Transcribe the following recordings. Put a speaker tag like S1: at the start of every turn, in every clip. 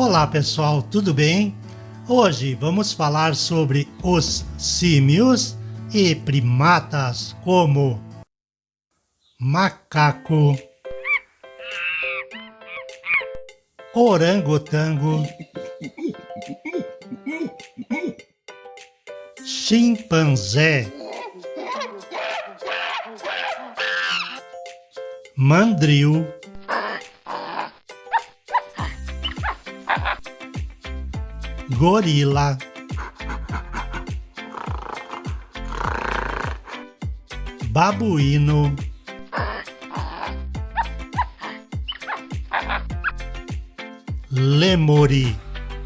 S1: Olá pessoal, tudo bem? Hoje vamos falar sobre os símios e primatas como macaco, orangotango, chimpanzé, mandril, gorila, babuíno, lemuri.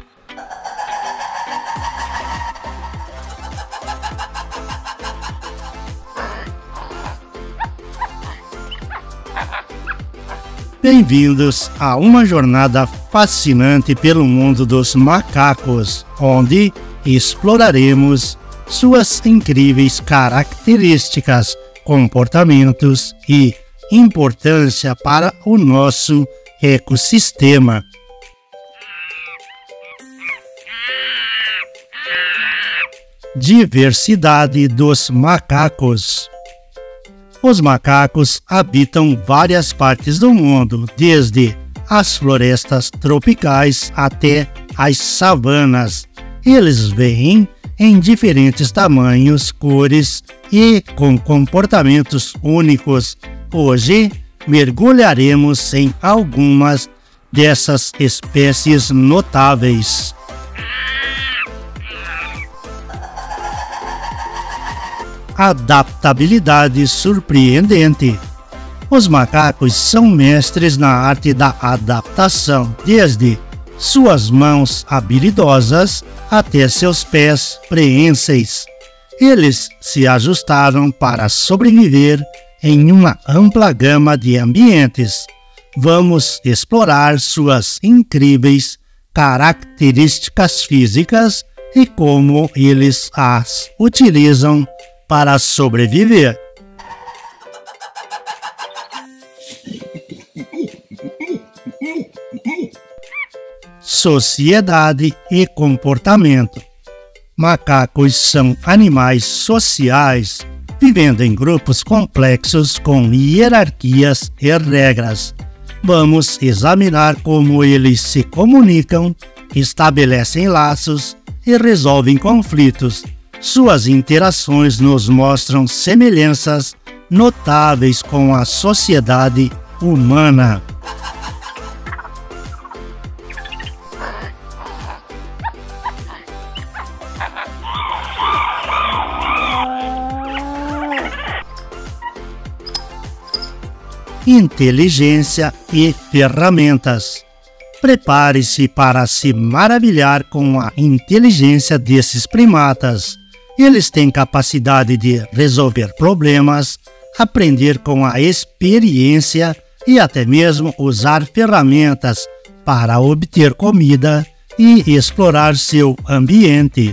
S1: Bem-vindos a uma jornada fascinante pelo mundo dos macacos, onde exploraremos suas incríveis características, comportamentos e importância para o nosso ecossistema. Diversidade dos macacos. Os macacos habitam várias partes do mundo, desde as florestas tropicais até as savanas. Eles vêm em diferentes tamanhos, cores e com comportamentos únicos. Hoje, mergulharemos em algumas dessas espécies notáveis. Adaptabilidade surpreendente. Os macacos são mestres na arte da adaptação, desde suas mãos habilidosas até seus pés preenses. Eles se ajustaram para sobreviver em uma ampla gama de ambientes. Vamos explorar suas incríveis características físicas e como eles as utilizam para sobreviver. Sociedade e comportamento. Macacos são animais sociais, vivendo em grupos complexos com hierarquias e regras. Vamos examinar como eles se comunicam, estabelecem laços e resolvem conflitos. Suas interações nos mostram semelhanças notáveis com a sociedade humana. Inteligência e ferramentas. Prepare-se para se maravilhar com a inteligência desses primatas. Eles têm capacidade de resolver problemas, aprender com a experiência e até mesmo usar ferramentas para obter comida e explorar seu ambiente.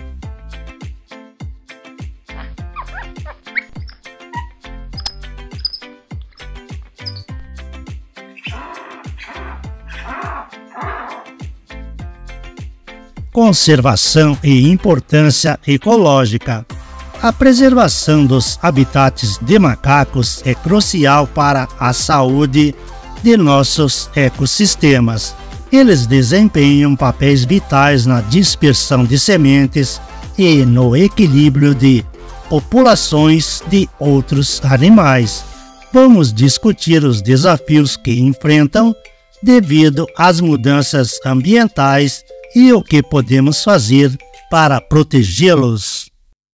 S1: Conservação e importância ecológica. A preservação dos habitats de macacos é crucial para a saúde de nossos ecossistemas. Eles desempenham papéis vitais na dispersão de sementes e no equilíbrio de populações de outros animais. Vamos discutir os desafios que enfrentam devido às mudanças ambientais e o que podemos fazer para protegê-los.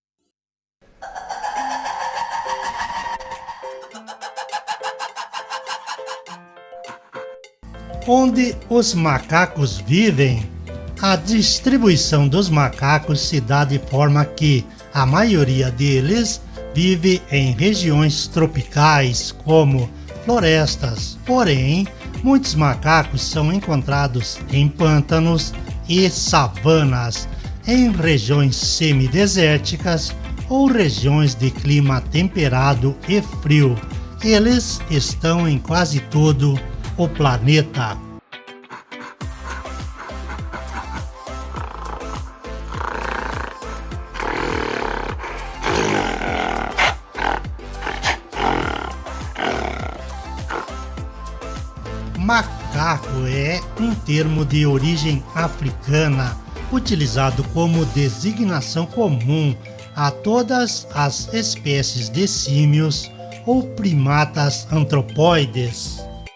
S1: Onde os macacos vivem? A distribuição dos macacos se dá de forma que a maioria deles vive em regiões tropicais, como florestas. Porém, muitos macacos são encontrados em pântanos e savanas, em regiões semidesérticas ou regiões de clima temperado e frio. Eles estão em quase todo o planeta. é um termo de origem africana, utilizado como designação comum a todas as espécies de símios ou primatas antropóides.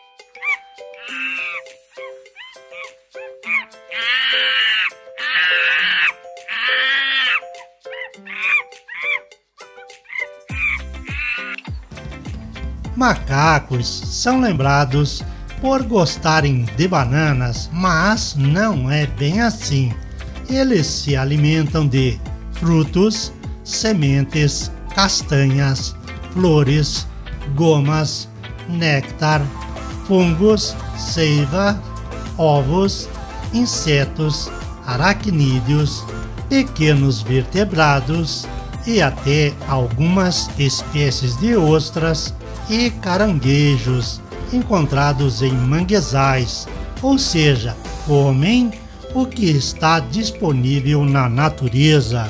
S1: Macacos são lembrados por gostarem de bananas, mas não é bem assim. Eles se alimentam de frutos, sementes, castanhas, flores, gomas, néctar, fungos, seiva, ovos, insetos, aracnídeos, pequenos vertebrados e até algumas espécies de ostras e caranguejos encontrados em manguezais, ou seja, comem o que está disponível na natureza.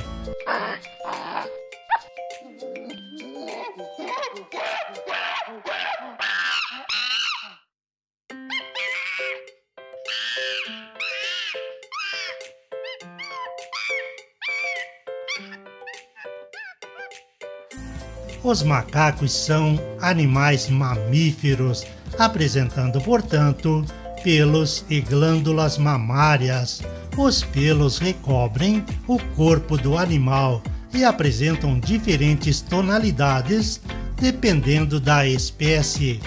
S1: Os macacos são animais mamíferos, apresentando, portanto, pelos e glândulas mamárias. Os pelos recobrem o corpo do animal e apresentam diferentes tonalidades dependendo da espécie.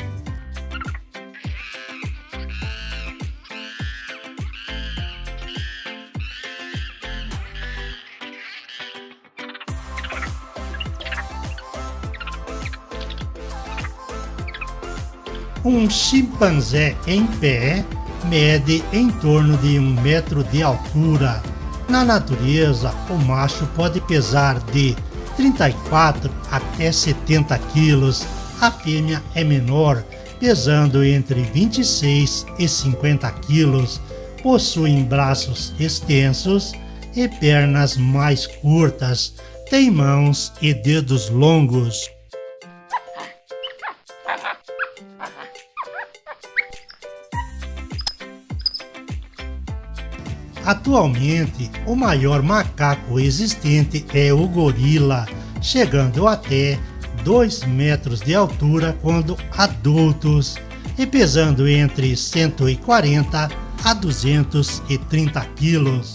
S1: Um chimpanzé em pé mede em torno de 1 metro de altura. Na natureza, o macho pode pesar de 34 até 70 quilos. A fêmea é menor, pesando entre 26 e 50 quilos. Possuem braços extensos e pernas mais curtas. Tem mãos e dedos longos. Atualmente, o maior macaco existente é o gorila, chegando até 2 metros de altura quando adultos e pesando entre 140 a 230 quilos.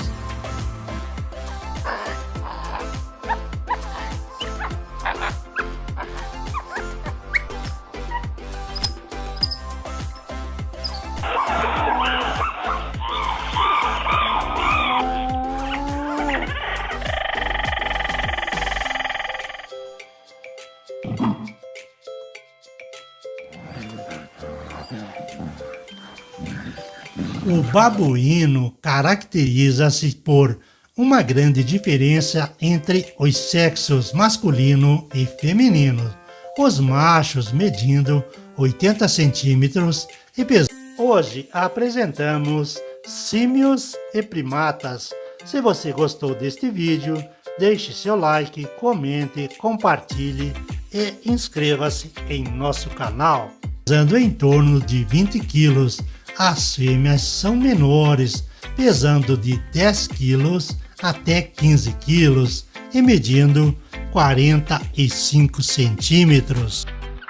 S1: O babuíno caracteriza-se por uma grande diferença entre os sexos masculino e feminino. Os machos medindo 80 centímetros e pesando. Hoje apresentamos símios e primatas. Se você gostou deste vídeo, deixe seu like, comente, compartilhe e inscreva-se em nosso canal. Pesando em torno de 20 quilos, as fêmeas são menores, pesando de 10 quilos até 15 quilos e medindo 45 centímetros.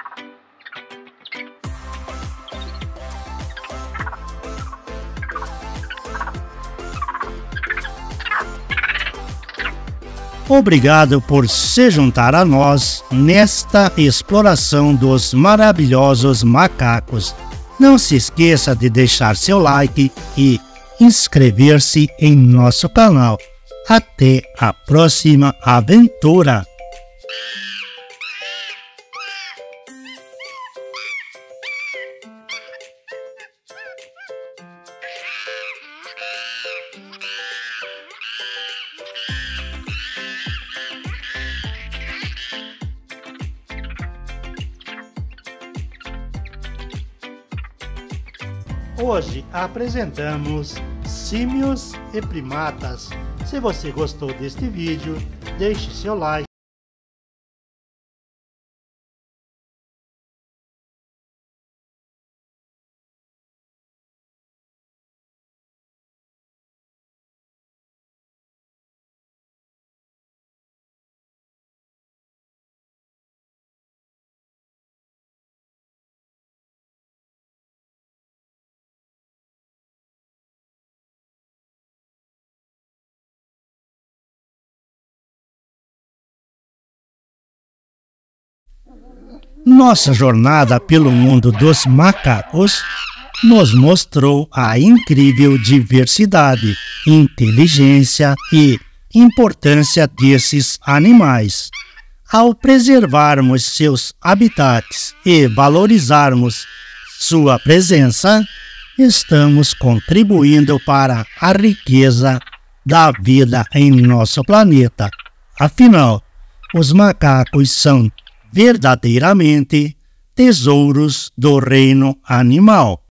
S1: Obrigado por se juntar a nós nesta exploração dos maravilhosos macacos. Não se esqueça de deixar seu like e inscrever-se em nosso canal. Até a próxima aventura! Hoje apresentamos símios e primatas. Se você gostou deste vídeo, deixe seu like. Nossa jornada pelo mundo dos macacos nos mostrou a incrível diversidade, inteligência e importância desses animais. Ao preservarmos seus habitats e valorizarmos sua presença, estamos contribuindo para a riqueza da vida em nosso planeta. Afinal, os macacos são verdadeiramente tesouros do reino animal.